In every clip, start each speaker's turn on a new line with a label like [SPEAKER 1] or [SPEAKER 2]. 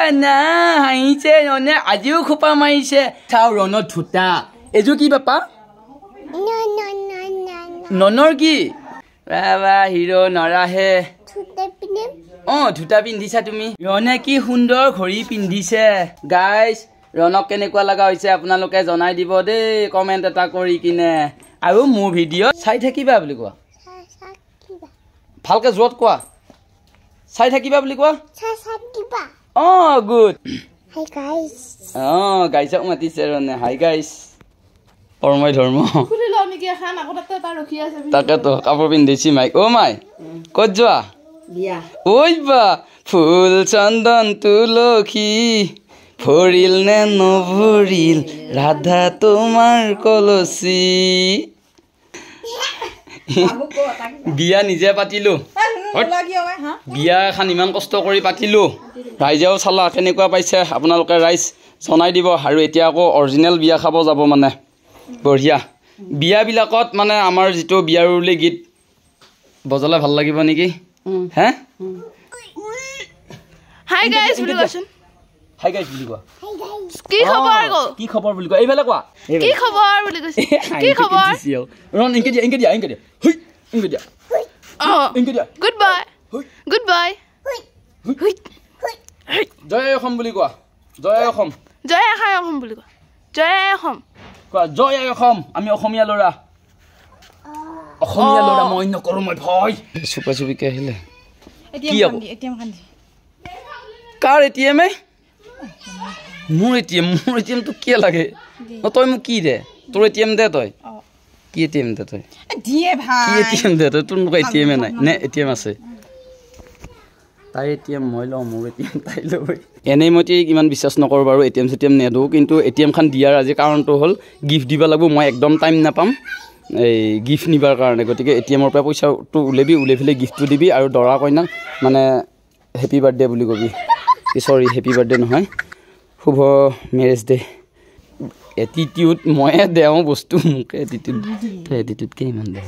[SPEAKER 1] না হাঁহিছে ৰনে আজিও খোপা মাৰিছে চাও ৰণৰ ধুতা এযোৰ কি বাপা ননৰ কি বাবা হিৰো নৰাহে ধুতা পিন্ধিছা তুমি ৰনে কি সুন্দৰ ঘড়ী পিন্ধিছে গাইজ ৰণক কেনেকুৱা লগা হৈছে আপোনালোকে জনাই দিব দেই কমেণ্ট এটা কৰি কিনে আৰু মোৰ ভিডিঅ' চাই থাকিবা বুলি কোৱা ভালকে জোৰত কোৱা চাই থাকিবা বুলি কোৱা গুড গাইছক মাতিছে ৰনে হাই গাইছ পৰময় ধৰ্ম তাকেতো কাপোৰ পিন্ধিছি মাইক মাই ক'ত যোৱা ঐ বা ফুল চন্দন তুলসী ভৰিল নে নভৰিল ৰাধা তোমাৰ কলচী বিয়া নিজে পাতিলো বিয়া এখন ইমান কষ্ট কৰি পাতিলো ৰাইজেও চালা কেনেকুৱা পাইছে আপোনালোকে ৰাইজ জনাই দিব আৰু এতিয়া আকৌ অৰিজিনেল বিয়া খাব যাব মানে বঢ়িয়া বিয়াবিলাকত মানে আমাৰ যিটো বিয়াৰুলি গীত বজালে ভাল লাগিব নেকি হে হাই গাইজ বুলি কোৱাচোন হাই গাইজ বুলি কোৱা কি খবৰ বুলি কোৱা এইফালে কোৱা কি খবৰ বুলি কৈছে কি খবৰ ৰন ইনকে দিয়া হুই ইনকে দিয়া গুড বাই জয় অসম বুলি কোৱা জয় অসম বুলি কোৱা জয় অসম আমি অসমীয়া ল'ৰা মই নকৰো মই ভয় চুপা চুপিকে আহিলে কি কাৰ এটিএম মোৰ এটিএম তো কি লাগে তই মোক কি দে তোৰ এটিএম দে তই কি এটিএম দে তই কি এটিএম দে তই তোৰ মোক এটিএম নাই নে এটিএম আছে তাই এটিএম মই লওঁ মোৰ এটিএম তাই লৈ এনেই মই ইমান বিশ্বাস নকৰোঁ বাৰু এটিএম চেটিএম নেদোঁ কিন্তু এটিএম খান দিয়াৰ আজি কাৰণটো হ'ল গিফ্ট দিব লাগিব মই একদম টাইম নাপাম এই গিফ্ট নিবাৰ কাৰণে গতিকে এটিএমৰ পৰা পইচাটো উলিয়াই পেলাই গিফ্টটো দিবি আৰু দৰা কইনাক মানে হেপী বাৰ্থডে বুলি কবি চৰি হেপী বাৰ্থডে নহয় শুভ মেৰেজ ডে এটিটিউড ময়ে দেওঁ বস্তু মোকে এটিটিউড তই এটিটিউডকে ইমান দে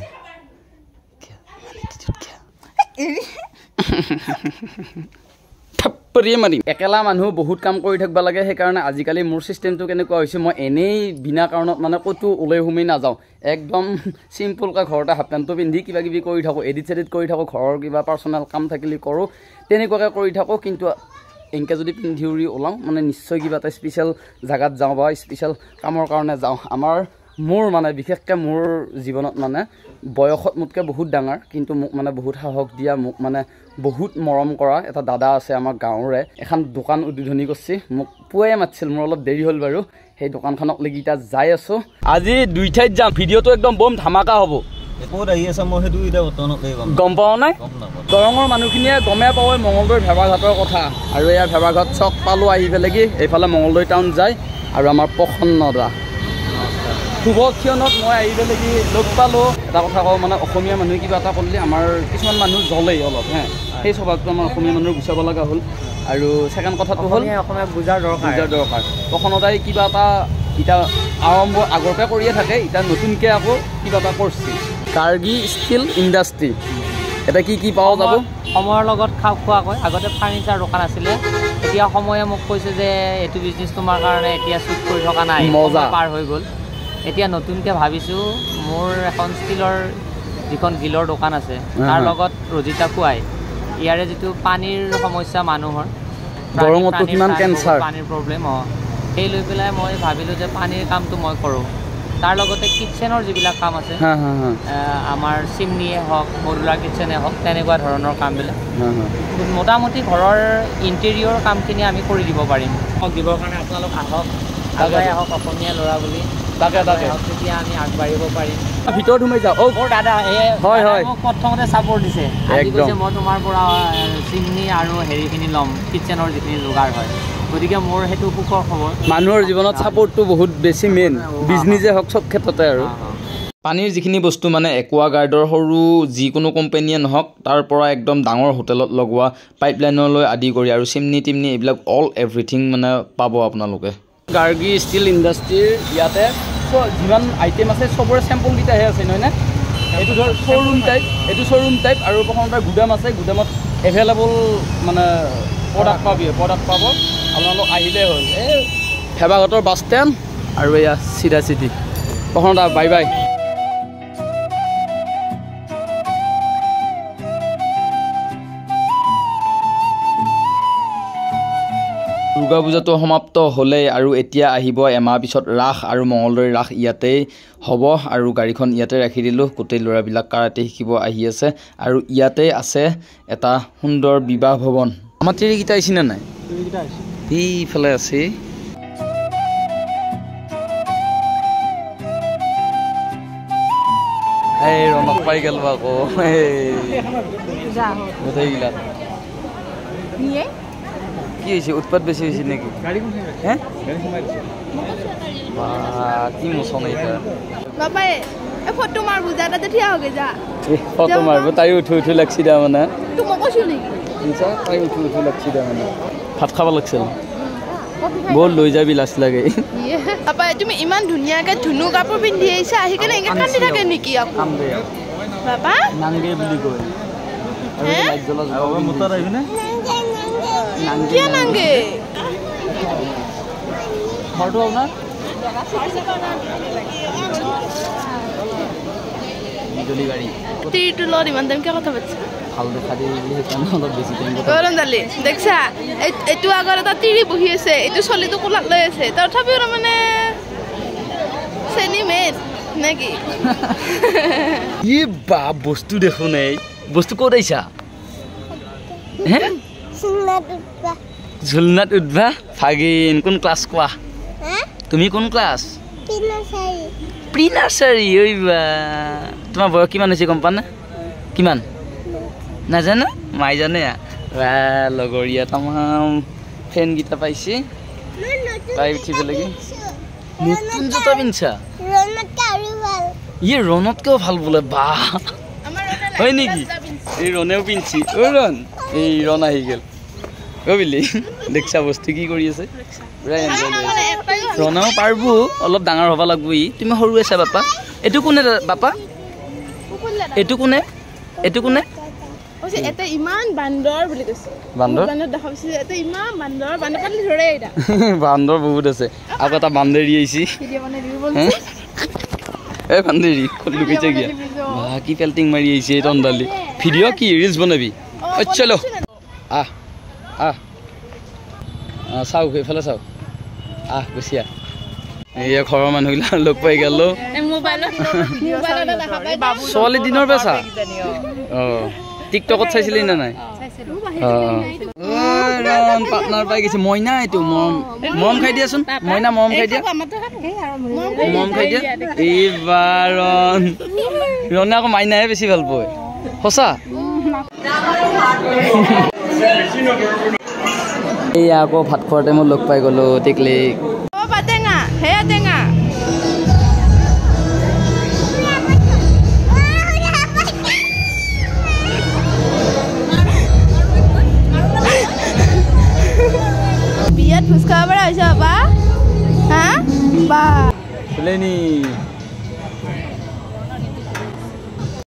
[SPEAKER 1] মাৰিম একেলা মানুহ বহুত কাম কৰি থাকিব লাগে সেইকাৰণে আজিকালি মোৰ চিষ্টেমটো কেনেকুৱা হৈছে মই এনেই বিনা কাৰণত মানে ক'তো ওলাই সোমাই নাযাওঁ একদম চিম্পুলকৈ ঘৰতে হাফ পেণ্টটো পিন্ধি কিবা কিবি কৰি থাকোঁ এডিট চেডিট কৰি থাকোঁ ঘৰৰ কিবা পাৰ্চনেল কাম থাকিলে কৰোঁ তেনেকুৱাকৈ কৰি থাকোঁ কিন্তু এনেকৈ যদি পিন্ধি উৰি ওলাওঁ মানে নিশ্চয় কিবা এটা স্পেচিয়েল জেগাত যাওঁ বা স্পেচিয়েল কামৰ কাৰণে যাওঁ মোৰ মানে বিশেষকৈ মোৰ জীৱনত মানে বয়সত মোতকৈ বহুত ডাঙৰ কিন্তু মোক মানে বহুত সাহস দিয়া মোক মানে বহুত মৰম কৰা এটা দাদা আছে আমাৰ গাঁৱৰে এখন দোকান উদ্বোধনী কৰিছে মোক পুৱাই মাতিছিল মোৰ অলপ দেৰি হ'ল বাৰু সেই দোকানখনক লাগি এতিয়া যাই আছোঁ আজি দুই ঠাইত যাম ভিডিঅ'টো একদম বম ধামাকা হ'ব গম পাওঁ নাই দৰঙৰ মানুহখিনিয়ে গমে পাওঁ মঙলদৈ ভেবাঘাটৰ কথা আৰু এয়া ভেবাঘাট চক পালোঁ আহি পেলাই কি এইফালে মঙলদৈ টাউন যায় আৰু আমাৰ প্ৰসন্নদা শুভক্ষণত মই আহি পেলাই কি লগ পালোঁ এটা কথা কওঁ মানে অসমীয়া মানুহে কিবা এটা কৰিলে আমাৰ কিছুমান মানুহ জ্বলেই অলপ সেই স্বভাৱটো আমাৰ অসমীয়া মানুহৰ গুচাব লগা হ'ল আৰু ছেকেণ্ড কথাটো হ'ল অসমীয়া বুজাৰ দৰকাৰ প্ৰসন্নদাই কিবা এটা এতিয়া আৰম্ভ আগৰ পৰা কৰিয়ে থাকে এতিয়া নতুনকৈ আকৌ কিবা এটা কৰিছে কাৰ্গি ষ্টীল ইণ্ডাষ্ট্ৰী এটা কি পোৱা যাব
[SPEAKER 2] সময়ৰ লগত খাপ খোৱাকৈ আগতে ফাৰ্নিচাৰ দোকান আছিলে এতিয়া সময়ে মোক কৈছে যে এইটো বিজনেছ তোমাৰ কাৰণে এতিয়া চুট কৰি থকা নাই মজা পাৰ হৈ গ'ল এতিয়া নতুনকৈ ভাবিছোঁ মোৰ এখন ষ্টীলৰ যিখন গিলৰ দোকান আছে তাৰ লগত ৰজিতা খুৱাই ইয়াৰে যিটো পানীৰ সমস্যা মানুহৰ
[SPEAKER 1] দৰঙতো কিমান কেঞ্চাৰ
[SPEAKER 2] পানীৰ প্ৰব্লেম সেই লৈ পেলাই মই ভাবিলোঁ যে পানীৰ কামটো মই কৰোঁ তাৰ লগতে কিটচেনৰ যিবিলাক কাম আছে আমাৰ চিমনিয়ে হওক মডুলাৰ কিটচেনে হওক তেনেকুৱা ধৰণৰ কামবিলাক মোটামুটি ঘৰৰ ইণ্টেৰিয়ৰ কামখিনি আমি কৰি দিব পাৰিম দিবৰ কাৰণে আপোনালোক আহক অসমীয়া ল'ৰা বুলি তেতিয়া আমি আগবাঢ়িব পাৰিম
[SPEAKER 1] ভিতৰত সোমাই যাওঁ
[SPEAKER 2] মোৰ দাদা হয় মোক প্ৰথমতে ছাপৰ্ট দিছে আজি কৈছে মই তোমাৰ পৰা চিমনি আৰু হেৰিখিনি ল'ম কিটচেনৰ যিখিনি যোগাৰ হয় গতিকে মোৰ সেইটো সুখৰ খবৰ
[SPEAKER 1] মানুহৰ জীৱনত ছাপৰ্টটো বহুত বেছি মেইন বিজনেছে হওক চব ক্ষেত্ৰতে আৰু পানীৰ যিখিনি বস্তু মানে একুৱাগাৰ্ডৰ সৰু যিকোনো কোম্পানীয়ে নহওক তাৰ পৰা একদম ডাঙৰ হোটেলত লগোৱা পাইপলাইনলৈ আদি কৰি আৰু চিমনি টিমনি এইবিলাক অল এভৰিথিং মানে পাব আপোনালোকে কাৰ্গি ষ্টীল ইণ্ডাষ্ট্ৰীৰ ইয়াতে যিমান আইটেম আছে চবৰে চেম্পলকেইটাহে আছে নহয়নে এইটো ধৰ শ্ব'ৰুম টাইপ আৰু প্ৰথমতে গুদাম আছে গুদামত এভেইলেবল মানে প্ৰডাক্ট পাব আপোনালোক আহিলেই হ'ল এই ফেবাঘাটৰ বাছ ষ্টেণ্ড আৰু এয়া চিধা চিধি প্ৰথমতে বাই বাই দুৰ্গা পূজাটো সমাপ্ত হ'লেই আৰু এতিয়া আহিব এমাহ পিছত ৰাস আৰু মঙলদৈ ৰাস ইয়াতেই হ'ব আৰু গাড়ীখন ইয়াতে ৰাখি দিলোঁ গোটেই ল'ৰাবিলাক কাৰাটে শিকিব আহি আছে আৰু ইয়াতেই আছে এটা সুন্দৰ বিবাহ ভৱন আমাৰ তিৰিকেইটা আহিছেনে নাই এইফালে আছে এই ৰনক পাই গেল আকৌ গোটেইগিলাক কি হৈছে উৎপাত বেছি হৈছে নেকি কি মোচন
[SPEAKER 3] ফটো মাৰব যাতে থিয়া হৈ যা
[SPEAKER 1] ফটো মাৰব তাই উঠি লাগছি দা মানে তাই উঠি লাগছি দা মানে ভাত খাব লাগছিল বল লৈ যাবি লাজ লাগে
[SPEAKER 3] তুমি ইমান ধুনীয়াকে ধুনু কাপোৰ পিন্ধি আহিছা আহি কেনে এনেকে কান্দি থাকে নেকি বাবা
[SPEAKER 1] নাংগে বুলি কয় মোটাৰ আহিবিনে
[SPEAKER 3] কিয় নাংগে
[SPEAKER 1] ঘৰটো আপোনাৰ বিজুলী গাড়ী
[SPEAKER 3] তিৰিটো লগত ইমান টাইম কিয় কথা পাতিছা
[SPEAKER 1] ভাল দেখা দি সেইকাৰণে অলপ বেছি টাইম
[SPEAKER 3] ৰন্দালি দেখছা এইটো আগত এটা তিৰি বহি আছে এইটো চলিটো কোলাত লৈ আছে তথাপিও মানে চেনি মেট নেকি
[SPEAKER 1] ই বা বস্তু দেখোন এই বস্তু ক'ত আহিছা হে ঝুলনাত উঠবা ভাগিন কোন ক্লাছ কোৱা তুমি কোন ক্লাছ প্ৰি নাৰ্চাৰী ঐ বা তোমাৰ বয়স কিমান হৈছে গম পানে কিমান নাজানো মাই জানে লগৰীয়া তামাম ফ্ৰেণ্ডকেইটা পাইছে পাই উঠিব লাগে নতুন জোতা পিন্ধছা ই ৰণতকেও ভাল বোলে বা হয় নেকি এই ৰণেও পিন্ধছি ঐ ৰণ এই ৰণ আহি গেল বিলি দেখছা বস্তু কি কৰি আছে ৰণেও পাৰব অলপ ডাঙৰ হ'ব লাগব ই তুমি সৰু আছা বাপা এইটো কোনে বাপা এইটো কোনে
[SPEAKER 3] এটা ইমান বান্দৰ বুলি কৈছে
[SPEAKER 1] বান্দৰ
[SPEAKER 3] দেখা পাইছে এটা ইমান বান্দৰ পালি ধৰে এটা
[SPEAKER 1] বান্দৰ বহুত আছে আৰু এটা বান্দৰী আহিছে এই বান্দৰী লুকাইছে কিয়া কি পেল্টিং মাৰি আহিছে এই ৰন্দালি ভিডিঅ' কি ৰিলছ বনাবি চলো আহ চাওক সেইফালে চাওক গুচিয়া এয়া ঘৰৰ মানুহবিলাক লগ পাই গেল ছোৱালী দিনৰ পেচা টিকটকত চাইছিলি না নাই পাৰ্টনাৰ পাই গৈছে মইনা এইটো মৰম খাই দিয়াচোন মইনা মৰম খাই দিয়া এইবাৰ ৰণে আকৌ মাইনাহে বেছি ভাল পায় সঁচা এয়া আকৌ ভাত খোৱাৰ টাইমত লগ পাই গ'লো টিকলিক
[SPEAKER 3] বিয়াত ভোজ খাব পৰা হৈছে বাবা হা বা
[SPEAKER 1] ফুলেনি